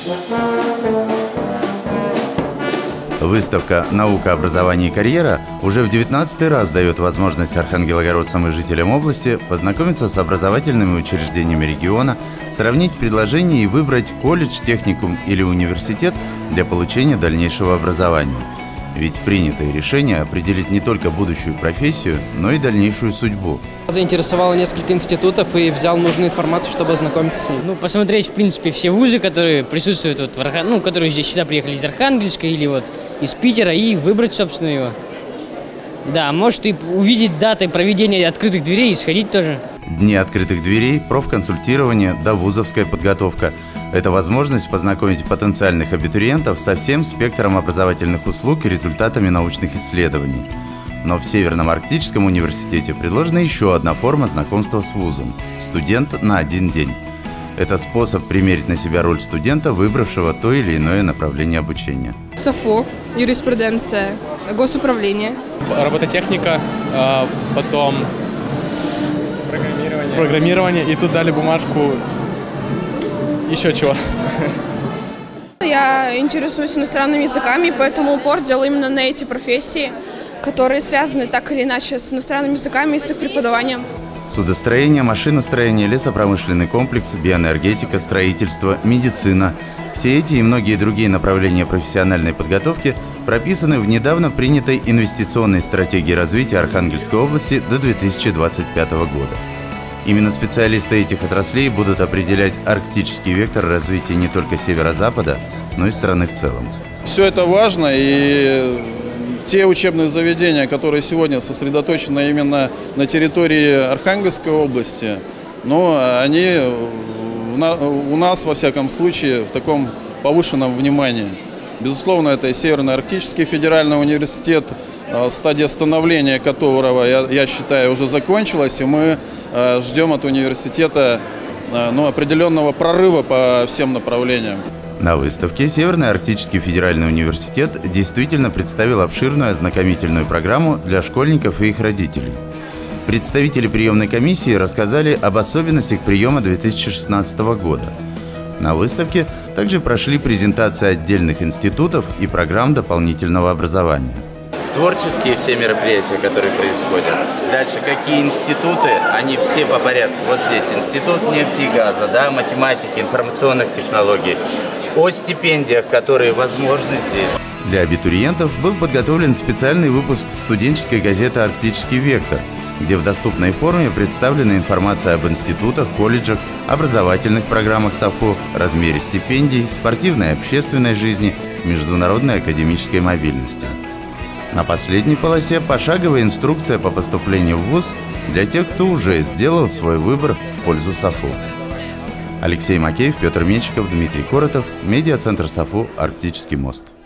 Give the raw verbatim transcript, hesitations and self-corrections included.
Выставка «Наука, образование и карьера» уже в девятнадцатый раз дает возможность архангелогородцам и жителям области познакомиться с образовательными учреждениями региона, сравнить предложения и выбрать колледж, техникум или университет для получения дальнейшего образования. Ведь принятое решение определит не только будущую профессию, но и дальнейшую судьбу. Заинтересовало несколько институтов и взял нужную информацию, чтобы ознакомиться с ней. Ну, посмотреть, в принципе, все вузы, которые присутствуют, вот в Архан... ну, которые здесь сюда приехали из Архангельска или вот из Питера, и выбрать, собственно, его. Да, может и увидеть даты проведения открытых дверей и сходить тоже. Дни открытых дверей, профконсультирование, довузовская подготовка – это возможность познакомить потенциальных абитуриентов со всем спектром образовательных услуг и результатами научных исследований. Но в Северном Арктическом университете предложена еще одна форма знакомства с вузом – студент на один день. Это способ примерить на себя роль студента, выбравшего то или иное направление обучения. САФУ, юриспруденция, госуправление. Робототехника, потом программирование. программирование. И тут дали бумажку еще чего. Я интересуюсь иностранными языками, поэтому упор делаю именно на эти профессии, которые связаны так или иначе с иностранными языками и с их преподаванием. Судостроение, машиностроение, лесопромышленный комплекс, биоэнергетика, строительство, медицина. Все эти и многие другие направления профессиональной подготовки прописаны в недавно принятой инвестиционной стратегии развития Архангельской области до две тысячи двадцать пятого года. Именно специалисты этих отраслей будут определять арктический вектор развития не только северо-запада, но и страны в целом. Все это важно, и те учебные заведения, которые сегодня сосредоточены именно на территории Архангельской области, ну, они у нас, во всяком случае, в таком повышенном внимании. Безусловно, это и Северный Арктический федеральный университет, стадия становления которого, я, я считаю, уже закончилась, и мы ждем от университета ну, определенного прорыва по всем направлениям. На выставке Северный Арктический федеральный университет действительно представил обширную ознакомительную программу для школьников и их родителей. Представители приемной комиссии рассказали об особенностях приема две тысячи шестнадцатого года. На выставке также прошли презентации отдельных институтов и программ дополнительного образования. Творческие все мероприятия, которые происходят. Дальше какие институты, они все по порядку. Вот здесь институт нефти и газа, да, математики, информационных технологий. О стипендиях, которые возможны здесь. Для абитуриентов был подготовлен специальный выпуск студенческой газеты «Арктический вектор», где в доступной форме представлена информация об институтах, колледжах, образовательных программах САФУ, размере стипендий, спортивной и общественной жизни, международной академической мобильности. На последней полосе пошаговая инструкция по поступлению в вуз для тех, кто уже сделал свой выбор в пользу САФУ. Алексей Макеев, Петр Меньшиков, Дмитрий Коротов, медиацентр САФУ «Арктический мост».